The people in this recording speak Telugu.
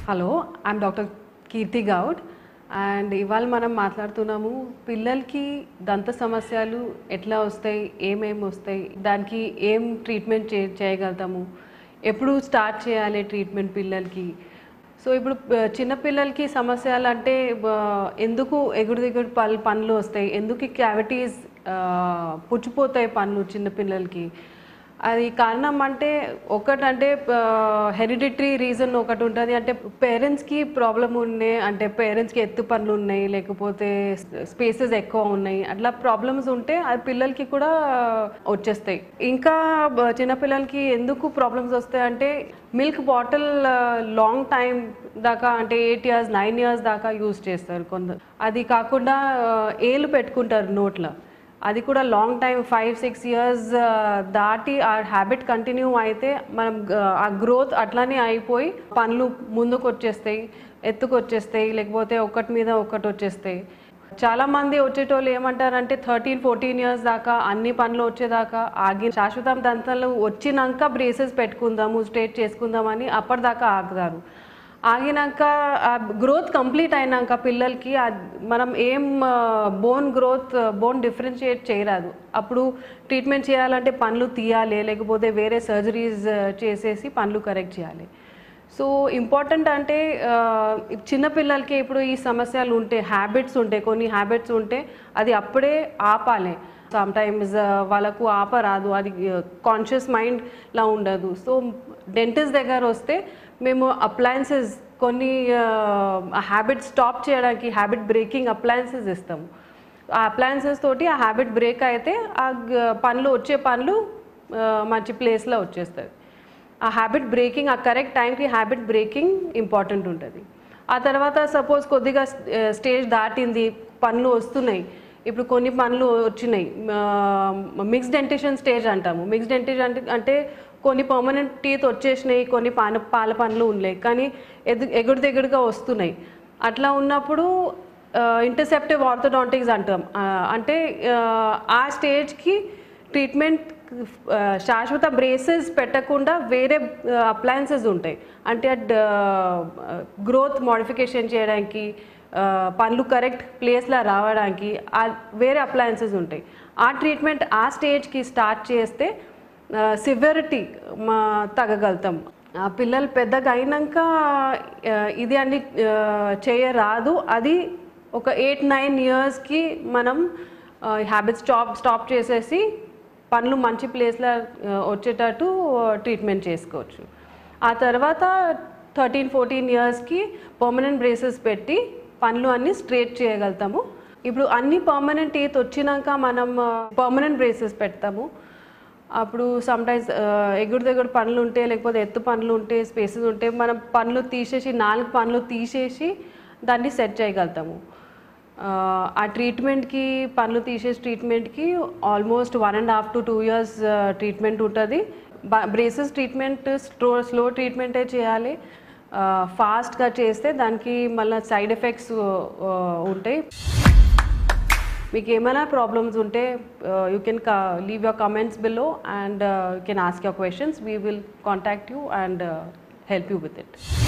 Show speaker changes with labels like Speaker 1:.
Speaker 1: Hello, I'm doctor Keerthi Goud and ఇవాళ మనం మాట్లాడుతున్నాము పిల్లలకి దంత సమస్యలు ఎట్లా వస్తాయి, ఏమేమి వస్తాయి, దానికి ఏం ట్రీట్మెంట్ చేయగలుగుతాము, ఎప్పుడు స్టార్ట్ చేయాలి ట్రీట్మెంట్ పిల్లలకి. సో ఇప్పుడు చిన్న పిల్లలకి సమస్యలు అంటే ఎందుకు ఎగుడు దిగుడు పనులు వస్తాయి, ఎందుకు క్యావిటీస్ పుచ్చిపోతాయి పనులు చిన్న పిల్లలకి. అది కారణం అంటే ఒకటంటే హెరిడిటరీ రీజన్ ఒకటి ఉంటుంది. అంటే పేరెంట్స్కి ప్రాబ్లం ఉన్నాయి, అంటే పేరెంట్స్కి ఎత్తు పనులు ఉన్నాయి, లేకపోతే స్పేసెస్ ఎక్కువ ఉన్నాయి, అట్లా ప్రాబ్లమ్స్ ఉంటే అది పిల్లలకి కూడా వచ్చేస్తాయి. ఇంకా చిన్నపిల్లలకి ఎందుకు ప్రాబ్లమ్స్ వస్తాయి అంటే మిల్క్ బాటిల్ లాంగ్ టైం దాకా అంటే 8 years 9 years దాకా యూజ్ చేస్తారు కొందరు. అది కాకుండా ఏలు పెట్టుకుంటారు నోట్లో, అది కూడా లాంగ్ టైం 5-6 years దాటి ఆ హ్యాబిట్ కంటిన్యూ అయితే మనం ఆ గ్రోత్ అట్లానే అయిపోయి పనులు ముందుకు వచ్చేస్తాయి, ఎత్తుకొచ్చేస్తాయి, లేకపోతే ఒకటి మీద ఒకటి వచ్చేస్తాయి. చాలామంది వచ్చేటోళ్ళు ఏమంటారంటే 13-14 years దాకా అన్ని పనులు వచ్చేదాకా ఆగి శాశ్వతం దంతాలు వచ్చినాక బ్రేసెస్ పెట్టుకుందాము, స్ట్రేట్ చేసుకుందామని అప్పటిదాకా ఆగుతారు. ఆగినాక గ్రోత్ కంప్లీట్ అయినాక పిల్లలకి మనం ఏం బోన్ డిఫరెన్షియేట్ చేయరాదు. అప్పుడు ట్రీట్మెంట్ చేయాలంటే పనులు తీయాలి, లేకపోతే వేరే సర్జరీస్ చేసేసి పనులు కరెక్ట్ చేయాలి. సో ఇంపార్టెంట్ అంటే చిన్నపిల్లలకి ఇప్పుడు ఈ సమస్యలు ఉంటే, హ్యాబిట్స్ ఉంటే, కొన్ని హ్యాబిట్స్ ఉంటే అది అప్పుడే ఆపాలి. సమ్టైమ్స్ వాళ్ళకు ఆపరాదు, అది కాన్షియస్ మైండ్లా ఉండదు. సో డెంటిస్ట్ దగ్గర వస్తే మేము అప్లయన్సెస్ కొన్ని హ్యాబిట్ స్టాప్ చేయడానికి హ్యాబిట్ బ్రేకింగ్ అప్లయన్సెస్ ఇస్తాము. ఆ అప్లయన్సెస్ తోటి ఆ హ్యాబిట్ బ్రేక్ అయితే ఆ వచ్చే పనులు మంచి ప్లేస్లో వచ్చేస్తుంది. ఆ హ్యాబిట్ బ్రేకింగ్, ఆ కరెక్ట్ టైంకి హ్యాబిట్ బ్రేకింగ్ ఇంపార్టెంట్ ఉంటుంది. ఆ తర్వాత సపోజ్ కొద్దిగా స్టేజ్ దాటింది, పనులు వస్తున్నాయి, ఇప్పుడు కొన్ని పనులు వచ్చినాయి, మిక్స్డ్ డెంటిషన్ స్టేజ్ అంటాము. మిక్స్డ్ డెంటిషన్ అంటే కొన్ని పర్మనెంట్ టీత్ వచ్చేసినాయి, కొన్ని పాల పనులు ఉన్నాయి, కానీ ఎగుడు దిగుడుగా వస్తున్నాయి. అట్లా ఉన్నప్పుడు ఇంటర్సెప్టివ్ ఆర్థోడాంటిక్స్ అంటాం. అంటే ఆ స్టేజ్కి ట్రీట్మెంట్ శాశ్వత బ్రేసెస్ పెట్టకుండా వేరే అప్లయన్సెస్ ఉంటాయి. అంటే గ్రోత్ మోడిఫికేషన్ చేయడానికి, పనులు కరెక్ట్ ప్లేస్లో రావడానికి వేరే అప్లయన్సెస్ ఉంటాయి. ఆ ట్రీట్మెంట్ ఆ స్టేజ్కి స్టార్ట్ చేస్తే సివియరిటీ తగ్గగలుగుతాం. పిల్లలు పెద్దగా అయినాక ఇది అన్ని చేయరాదు. అది ఒక 8-9 yearsకి మనం హ్యాబిట్ స్టాప్ చేసేసి పనులు మంచి ప్లేస్లో వచ్చేటట్టు ట్రీట్మెంట్ చేసుకోవచ్చు. ఆ తర్వాత 13-14 yearsకి పర్మనెంట్ బ్రేసెస్ పెట్టి పనులు అన్నీ స్ట్రేట్ చేయగలుగుతాము. ఇప్పుడు అన్ని పర్మనెంట్ టీత్ వచ్చినాక మనం పర్మనెంట్ బ్రేసెస్ పెడతాము. అప్పుడు సమ్టైమ్స్ ఎగుడు దిగుడు పనులు ఉంటే, లేకపోతే ఎత్తు పనులు ఉంటే, స్పేసెస్ ఉంటే మనం పనులు తీసేసి 4 పనులు తీసేసి దాన్ని సెట్ చేయగలుగుతాము. ఆ ట్రీట్మెంట్కి, పనులు తీసేసి ట్రీట్మెంట్కి ఆల్మోస్ట్ 1.5 to 2 years ట్రీట్మెంట్ ఉంటుంది. బ్రేసెస్ ట్రీట్మెంట్ స్లో ట్రీట్మెంటే చేయాలి. ఫాస్ట్గా చేస్తే దానికి మళ్ళీ సైడ్ ఎఫెక్ట్స్ ఉంటాయి. మీకు ఏమైనా ప్రాబ్లమ్స్ ఉంటే you can leave your comments below and you can ask your questions. We will contact you and help you with it.